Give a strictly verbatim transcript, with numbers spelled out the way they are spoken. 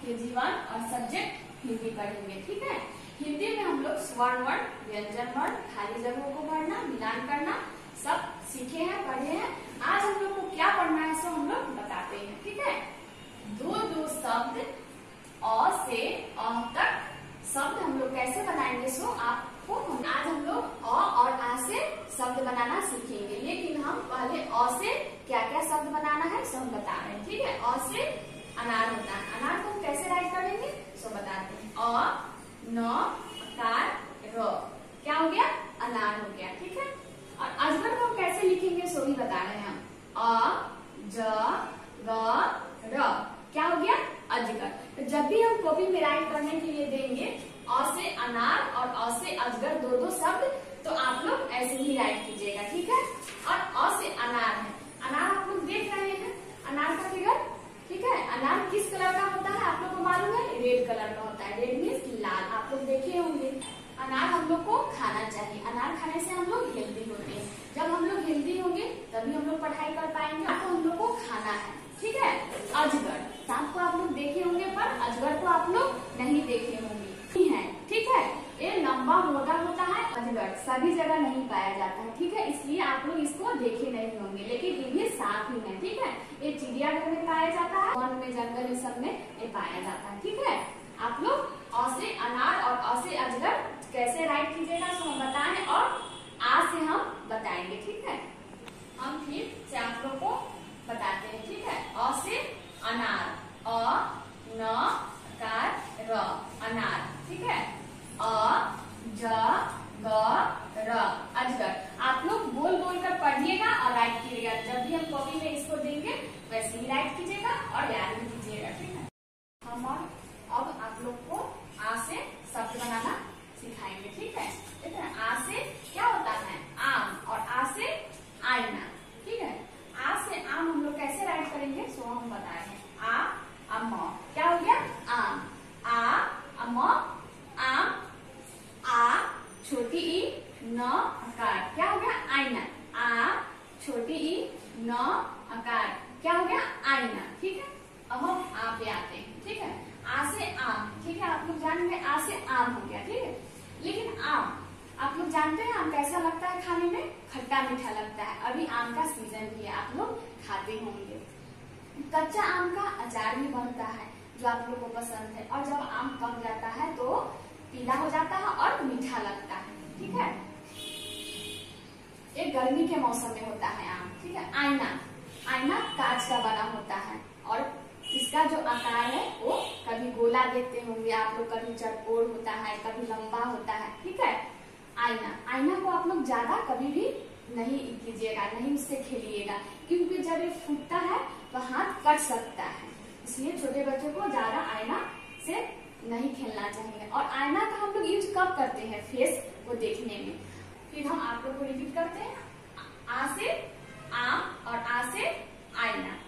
KG one और subject Hindi पढ़ेंगे। ठीक है, हिंदी में हम लोग स्वर्ण वर्ण, व्यंजन वर्ण, खाली जगहों को भरना, मिलान करना सब सीखे हैं, पढ़े हैं। आज हम लोग को क्या पढ़ना है सो हम लोग बताते हैं। ठीक है, दो दो शब्द अ से अ तक शब्द हम लोग कैसे बनाएंगे सो आपको आज हम लोग अ और आ से शब्द बनाना सीखेंगे। लेकिन हम पहले अ से क्या क्या शब्द बनाना है सो हम बता रहे हैं। ठीक है, अ से अनार होता है। अनार को हम कैसे राइट करेंगे सो बताते हैं। अ न कार र क्या हो गया, अनार हो गया। ठीक है, और अजगर को हम कैसे लिखेंगे सो भी बता रहे हैं हम। अ ज ग र क्या हो गया, अजगर। तो जब भी हम कॉपी में राइट करने के लिए देंगे अ से अनार और अ से अजगर दो दो शब्द, तो आप लोग ऐसे ही राइट कीजिएगा। ठीक है, और अ से अनार है। अनार आप लोग देख रहे हैं अनार का फिगर। ठीक है, अनार किस कलर का होता है आप लोग को मालूम है, रेड कलर का होता है। रेड मीन्स लाल, आप लोग देखे होंगे। अनार हम लोग को खाना चाहिए। अनार खाने से हम लोग हेल्दी होते हैं। जब हम लोग हेल्दी होंगे तभी हम लोग पढ़ाई कर पाएंगे। तो हम लोग को खाना है। ठीक है, अजगर सांप को आप लोग देखे होंगे पर अजगर को आप लोग नहीं देखे होंगे। है ठीक है, ये लंबा मोटा होता है। अजगर सभी जगह नहीं पाया जाता है। ठीक है, इसलिए आप लोग इसको देखे नहीं होंगे, लेकिन ये भी सांप ही है। ठीक है, ये चिड़ियाघर में पाया जाता है, वन में, जंगल में, सब में ये पाया जाता है। ठीक है, आप लोग अ से अनार और अ से अजगर कैसे राइट कीजिएगा तो हम बताएं और आ से हम बताएंगे। ठीक है, हम फिर से आप लोग को बताते हैं। ठीक है, अ से अनार, अ न कार र अनार। ठीक है, अ ज ग र अजगर। आप लोग बोल बोल कर पढ़िएगा और राइट कीजिएगा। जब भी हम कॉपी में इसको देंगे वैसे ही राइट कीजिएगा और याद भी कीजिएगा। ठीक है, हम अब आप लोग को आ से शब्द बनाना सिखाएंगे। ठीक है, देखिए आ से क्या होता है, आम, और आ से आईना। ठीक है, आ से आम हम लोग कैसे राइट करेंगे सो हम बताए हैं। आ अम क्या हो गया, आम। आ अम आम। आ छोटी ई न आकार क्या हो गया, आईना। आ छोटी ई न आकार क्या हो गया, आईना। ठीक है, अब हम आ पे आते हैं। ठीक है, आ से आम। ठीक है, आप लोग जानेंगे आ से आम हो गया। ठीक है, लेकिन आम आप लोग जानते हैं आम कैसा लगता है खाने में, खट्टा मीठा लगता है। अभी आम का सीजन भी है, आप लोग खाते होंगे। कच्चा आम का अचार भी बनता है जो आप लोग को पसंद है, और जब आम पक जाता है तो पीला हो जाता है और मीठा लगता है। ठीक है, ये गर्मी के मौसम में होता है आम। ठीक है, आईना, आईना कांच का बना होता है और इसका जो आकार है वो कभी गोला देखते होंगे आप लोग, कभी चौकोर होता है, कभी लंबा होता है। ठीक है, आईना, आईना को आप लोग ज्यादा कभी भी नहीं कीजिएगा, नहीं उससे खेलिएगा, क्योंकि जब ये फूटता है तो हाथ कट सकता है। इसलिए छोटे बच्चों को ज्यादा आईना से नहीं खेलना चाहिए। और आईना का हम लोग यूज कब करते हैं, फेस को देखने में। फिर हम आप लोग को रिपीट करते हैं। आ से आम और आ से आईना।